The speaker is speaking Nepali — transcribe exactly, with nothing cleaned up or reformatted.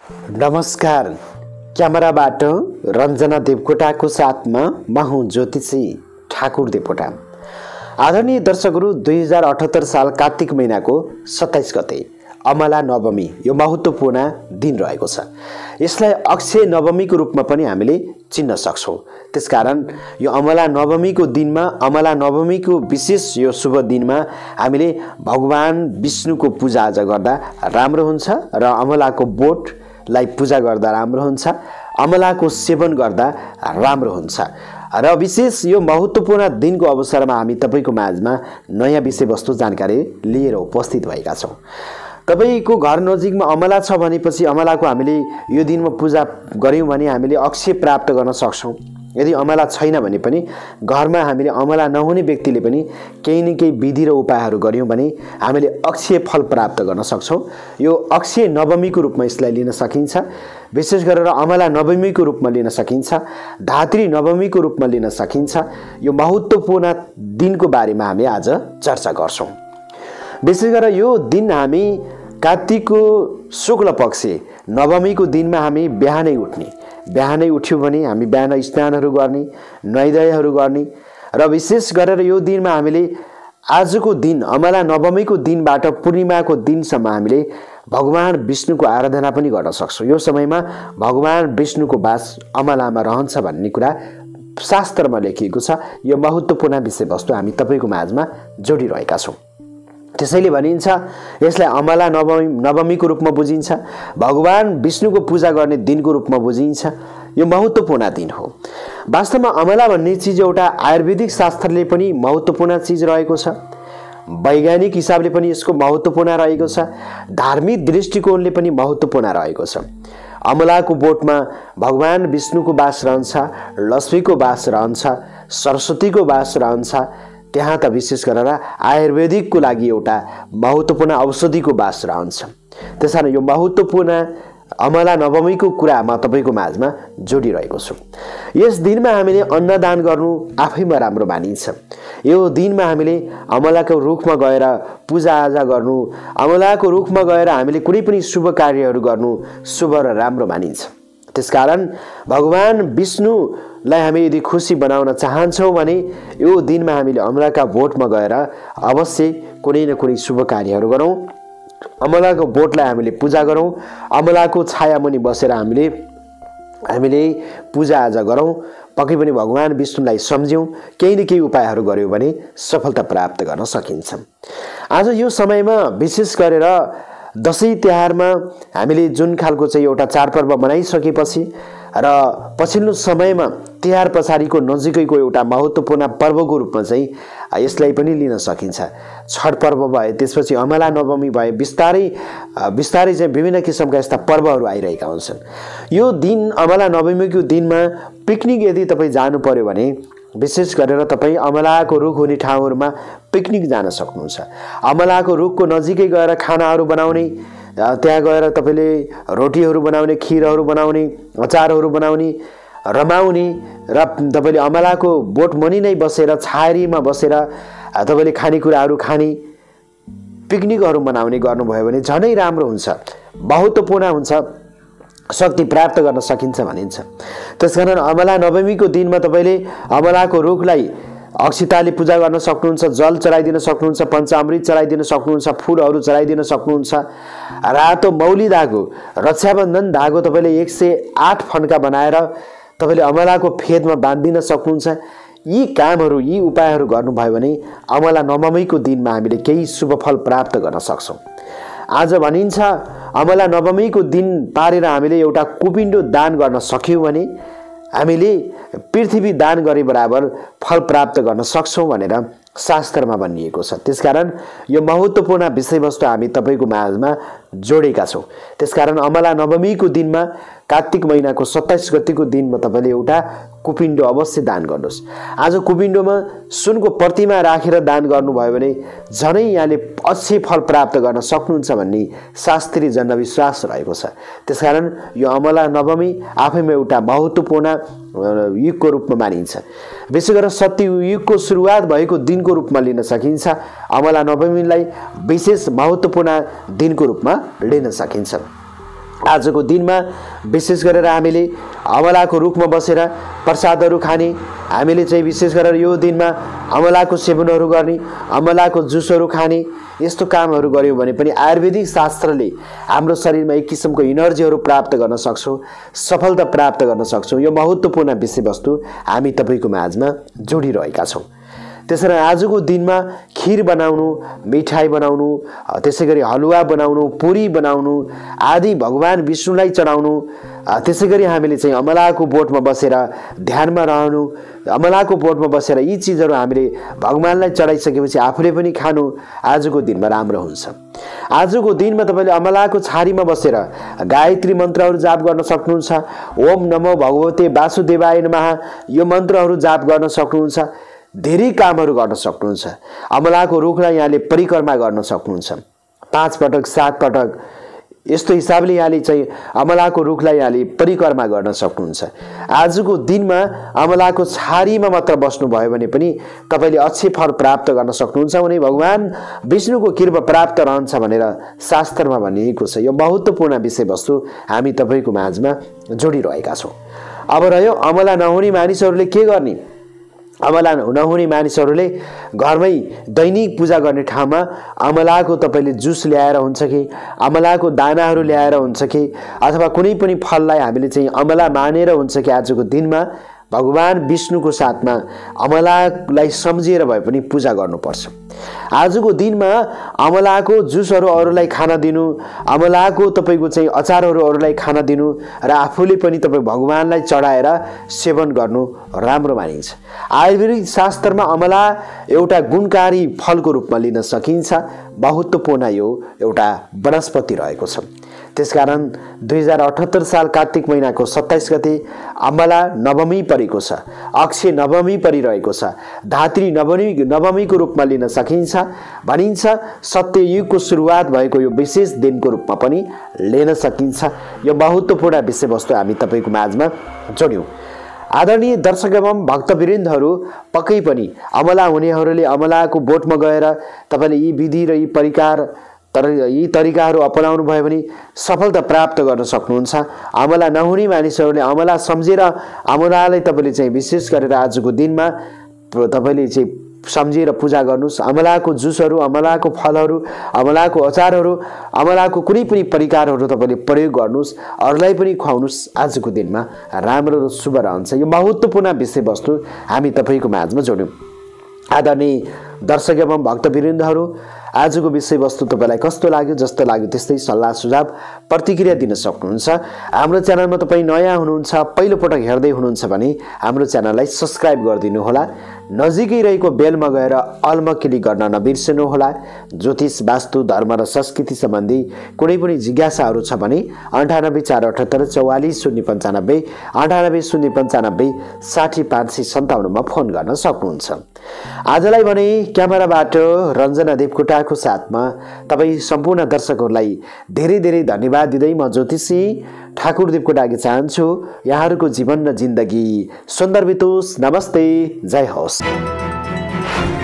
नमस्कार। क्यामेराबाट रञ्जना देवकोटाको साथमा म हुँ ज्योतिषी ठाकुर देवकोटा। आदरणीय दर्शकहरू, दुई हजार अठहत्तर साल कार्तिक महिनाको सत्ताइस गते अमला नवमी यो महत्त्वपूर्ण दिन रहेको छ। यसलाई अक्षय नवमीको रूपमा पनि हामीले चिन्न सक्छौँ। त्यसकारण यो अमला नवमीको दिनमा, अमला नवमीको विशेष यो शुभ दिनमा हामीले भगवान विष्णुको पूजाआजा गर्दा राम्रो हुन्छ र अमलाको बोटलाई पूजा गर्दा राम्रो हुन्छ, अमलाको सेवन गर्दा राम्रो हुन्छ। र विशेष यो महत्त्वपूर्ण दिनको अवसरमा हामी तपाईको माझमा नयाँ विषयवस्तु जानकारी लिएर उपस्थित भएका छौँ। तपाईको घर नजिकमा अमला छ भनेपछि अमलाको हामीले यो दिनमा पूजा गर्यौं भने हामीले अक्षय प्राप्त गर्न सक्छौं। यदि अमला छैन भने पनि घरमा हामीले अमला नहुने व्यक्तिले पनि केही न केही विधि र उपायहरू गर्यौं भने हामीले अक्षय फल प्राप्त गर्न सक्छौं। यो अक्षय नवमीको रूपमा यसलाई लिन सकिन्छ। विशेष गरेर अमला नवमीको रूपमा लिन सकिन्छ, धात्री नवमीको रूपमा लिन सकिन्छ। यो महत्त्वपूर्ण दिनको बारेमा हामी आज चर्चा गर्छौं। विशेष गरेर यो दिन हामी कार्तिकको शुक्ल पक्ष नवमीको दिनमा हामी बिहानै उठ्ने, बिहानै उठ्यौं भने हामी बिहान स्नानहरू गर्ने, नुहाइधुवाइहरू गर्ने र विशेष गरेर यो दिनमा हामीले आजको दिन अमला नवमीको दिनबाट पूर्णिमाको दिनसम्म हामीले भगवान विष्णुको आराधना पनि गर्न सक्छौं। यो समयमा भगवान विष्णुको वास अमलामा रहन्छ भन्ने कुरा शास्त्रमा लेखिएको छ। यो महत्त्वपूर्ण विषयवस्तु हामी तपाईको माझमा जोडिरहेका छौं। त्यसैले भनिन्छ यसलाई अमला नवमी नवमीको रूपमा बुझिन्छ, भगवान विष्णुको पूजा गर्ने दिनको रूपमा बुझिन्छ। यो महत्त्वपूर्ण दिन हो। वास्तवमा अमला भन्ने चिज एउटा आयुर्वेदिक शास्त्रले पनि महत्त्वपूर्ण चिज रहेको छ, वैज्ञानिक हिसाबले पनि यसको महत्त्वपूर्ण रहेको छ, धार्मिक दृष्टिकोणले पनि महत्त्वपूर्ण रहेको छ। अमलाको बोटमा भगवान विष्णुको वास रहन्छ, लक्ष्मीको वास रहन्छ, सरस्वतीको वास रहन्छ। त्यहाँ त विशेष गरेर आयुर्वेदिकको लागि एउटा महत्त्वपूर्ण औषधिको वास रहन्छ। त्यसैले यो महत्त्वपूर्ण अमला नवमीको कुरा म तपाईको माझमा जोडिरहेको छु। यस दिनमा हामीले अन्नदान गर्नु आफैमा राम्रो मानिन्छ। यो दिनमा हामीले अमलाको रुखमा गएर पूजाआजा गर्नु, अमलाको रुखमा गएर हामीले कुनै पनि शुभ कार्यहरू गर्नु शुभ र राम्रो मानिन्छ। त्यसकारण भगवान विष्णुलाई हामी यदि खुसी बनाउन चाहन्छौँ भने यो दिनमा हामीले अमलाका बोटमा गएर अवश्य कुनै न कुनै शुभ कार्यहरू गरौँ। अमलाको बोटलाई हामीले पूजा गरौँ, अमलाको छायामुनि बसेर हामीले हामीले पूजाआजा गरौँ। पक्कै पनि भगवान विष्णुलाई सम्झ्यौँ, केही न केही उपायहरू गर्यौँ भने सफलता प्राप्त गर्न सकिन्छ। आज यो समयमा विशेष गरेर दशैं तिहारमा हामीले जुन खालको चाहिँ एउटा चाडपर्व मनाइसकेपछि र पछिल्लो समयमा तिहार पछाडिको नजिकैको एउटा महत्त्वपूर्ण पर्वको रूपमा चाहिँ यसलाई पनि लिन सकिन्छ। छठ पर्व भए, त्यसपछि अमला नवमी भए, बिस्तारै बिस्तारै चाहिँ विभिन्न किसिमका यस्ता पर्वहरू आइरहेका हुन्छन्। यो दिन अमला नवमीको दिनमा पिकनिक यदि तपाईँ जानु पर्यो भने विशेष गरेर तपाईँ अमलाको रुख हुने ठाउँहरूमा पिकनिक जान सक्नुहुन्छ। अमलाको रुखको नजिकै गएर खानाहरू बनाउने, त्यहाँ गएर तपाईँले रोटीहरू बनाउने, खिरहरू बनाउने, अचारहरू बनाउने, रमाउने र तपाईँले अमलाको बोट मुनि नै बसेर छायरीमा बसेर तपाईँले खानेकुराहरू खाने, पिकनिकहरू मनाउने गर्नुभयो भने झनै राम्रो हुन्छ, महत्त्वपूर्ण हुन्छ, शक्ति प्राप्त गर्न सकिन्छ भनिन्छ। त्यसकारण अमला नवमीको दिनमा तपाईँले अमलाको रुखलाई अक्षताले पूजा गर्न सक्नुहुन्छ, जल चढाइदिन सक्नुहुन्छ, पञ्चामृत चढाइदिन सक्नुहुन्छ, फुलहरू चढाइदिन सक्नुहुन्छ। रातो मौली धागो, रक्षाबन्धन धागो तपाईँले एक सय आठ फन्का बनाएर तपाईँले अमलाको फेदमा बाँधिदिन सक्नुहुन्छ। यी कामहरू, यी उपायहरू गर्नुभयो भने अमला नवमीको दिनमा हामीले केही शुभ फल प्राप्त गर्न सक्छौँ। आज भनिन्छ अमला नवमीको दिन पारेर हामीले एउटा कुपिण्डो दान गर्न सक्यौँ भने हामीले पृथ्वी दान गरे बराबर फल प्राप्त गर्न सक्छौँ भनेर शास्त्रमा भनिएको छ। त्यसकारण यो महत्त्वपूर्ण विषयवस्तु हामी तपाईको माझमा जोडेका छौँ। त्यसकारण अमला नवमीको दिनमा कार्तिक महिनाको सत्ताइस गतिको दिनमा तपाईँले एउटा कुपिण्डो अवश्य दान गर्नुहोस्। आज कुपिण्डोमा सुनको प्रतिमा राखेर दान गर्नुभयो भने झनै यहाँले अक्षय फल प्राप्त गर्न सक्नुहुन्छ भन्ने शास्त्रीय जनविश्वास रहेको छ। त्यसकारण यो अमला नवमी आफैमा एउटा महत्त्वपूर्ण युगको रूपमा मानिन्छ। विशेष गरेर सत्ययुगको सुरुवात भएको दिनको रूपमा लिन सकिन्छ। अमला नवमीलाई विशेष महत्त्वपूर्ण दिनको रूपमा लिन सकिन्छ। आजको दिनमा विशेष गरेर हामीले अमलाको रुखमा बसेर प्रसादहरू खाने, हामीले चाहिँ विशेष गरेर यो दिनमा अमलाको सेवनहरू गर्ने, अमलाको जुसहरू खाने, यस्तो कामहरू गऱ्यौँ भने पनि आयुर्वेदिक शास्त्रले हाम्रो शरीरमा एक किसिमको इनर्जीहरू प्राप्त गर्न सक्छौँ, सफलता प्राप्त गर्न सक्छौँ। यो महत्त्वपूर्ण विषयवस्तु हामी तपाईँको माझमा जोडिरहेका छौँ। त्यसैले आजको दिनमा खिर बनाउनु, मिठाई बनाउनु, त्यसै गरी हलुवा बनाउनु, पुरी बनाउनु आदि भगवान विष्णुलाई चढाउनु, त्यसै गरी हामीले चाहिँ अमलाको बोटमा बसेर ध्यानमा रहनु, अमलाको बोटमा बसेर यी चिजहरू हामीले भगवानलाई चढाइसकेपछि आफूले पनि खानु आजको दिनमा राम्रो हुन्छ। आजको दिनमा तपाईँले अमलाको छारीमा बसेर गायत्री मन्त्रहरू जाप गर्न सक्नुहुन्छ। ओम नमो भगवते वासुदेवाय नमः यो मन्त्रहरू जाप गर्न सक्नुहुन्छ। धेरै कामहरू गर्न सक्नुहुन्छ। अमलाको रुखलाई यहाँले परिक्रमा गर्न सक्नुहुन्छ। पाँच पटक सात पटक यस्तो हिसाबले यहाँले चाहिँ अमलाको रुखलाई यहाँले परिक्रमा गर्न सक्नुहुन्छ। आजको दिनमा अमलाको छारीमा मात्र बस्नुभयो भने पनि तपाईँले अच्छे फल प्राप्त गर्न सक्नुहुन्छ भने भगवान विष्णुको कृपा प्राप्त रहन्छ भनेर शास्त्रमा भनिएको छ। यो महत्त्वपूर्ण विषयवस्तु हामी तपाईँको माझमा जोडिरहेका छौँ। अब रह्यो अमला नहुने मानिसहरूले के गर्ने। अमला नहुने मानिसहरूले घरमै दैनिक पूजा गर्ने ठाउँमा अमलाको तपाईँले जुस ल्याएर हुन्छ कि अमलाको दानाहरू ल्याएर हुन्छ कि अथवा कुनै पनि फललाई हामीले चाहिँ अमला मानेर हुन्छ कि आजको दिनमा भगवान विष्णुको साथमा अमलालाई सम्झेर भए पनि पूजा गर्नुपर्छ। आजको दिनमा अमलाको जुसहरू अरूलाई खान दिनु, अमलाको तपाईँको चाहिँ अचारहरू अरूलाई खान दिनु र आफूले पनि तपाईँ भगवानलाई चढाएर सेवन गर्नु राम्रो मानिन्छ। आयुर्वेदिक शास्त्रमा अमला एउटा गुणकारी फलको रूपमा लिन सकिन्छ। महत्त्वपूर्ण यो एउटा वनस्पति रहेको छ। त्यसकारण दुई हजार अठहत्तर साल कार्तिक महिनाको सत्ताइस गते अमला नवमी परेको छ, अक्षय नवमी परिरहेको छ। धात्री नवमी नवमीको रूपमा लिन सकिन्छ। भनिन्छ सत्ययुगको सुरुवात भएको यो विशेष दिनको रूपमा पनि लिन सकिन्छ। यो महत्त्वपूर्ण विषयवस्तु हामी तपाईँको माझमा जोड्यौँ। आदरणीय दर्शक एवं भक्तवृन्दहरू, पक्कै पनि अमला हुनेहरूले अमलाको बोटमा गएर तपाईँले यी विधि र यी परिकार तर यी तरिकाहरू अपनाउनु भयो भने सफलता प्राप्त गर्न सक्नुहुन्छ। अमला नहुने मानिसहरूले अमला सम्झेर अमलालाई तपाईँले चाहिँ विशेष गरेर आजको दिनमा तपाईँले चाहिँ सम्झेर पूजा गर्नुहोस्। अमलाको जुसहरू, अमलाको फलहरू, अमलाको अचारहरू, अमलाको कुनै पनि परिकारहरू तपाईँले प्रयोग गर्नुहोस्, अरूलाई पनि खुवाउनुहोस्। आजको दिनमा राम्रो र शुभ रहन्छ। यो महत्त्वपूर्ण विषयवस्तु हामी तपाईँको माझमा जोड्यौँ। आदरणीय दर्शक एवं भक्तवृन्दहरू, आजको विषयवस्तु तपाईँलाई कस्तो लाग्यो, जस्तो लाग्यो त्यस्तै सल्लाह सुझाव प्रतिक्रिया दिन सक्नुहुन्छ। हाम्रो च्यानलमा तपाईँ नयाँ हुनुहुन्छ, पहिलोपटक हेर्दै हुनुहुन्छ भने हाम्रो च्यानललाई सब्सक्राइब गरिदिनु होला। नजिकै रहेको बेलमा गएर अलमा क्लिक गर्न नबिर्सनुहोला। ज्योतिष, वास्तु, धर्म र संस्कृति सम्बन्धी कुनै पनि जिज्ञासाहरू छ भने अन्ठानब्बे चार अठहत्तर चौवालिस शून्य पन्चानब्बे अन्ठानब्बे शून्य पन्चानब्बे साठी पाँच सय सन्ताउन्नमा फोन गर्न सक्नुहुन्छ। आजलाई भने क्यामेराबाट रञ्जना देवकोटाको साथमा तपाईँ सम्पूर्ण दर्शकहरूलाई धेरै धेरै धन्यवाद दिँदै म ज्योतिषी ठाकुर देवकोटाकी चाहन्छु यहाँहरूको जीवन र जिन्दगी सुन्दर बितोस्। नमस्ते, जय होस्।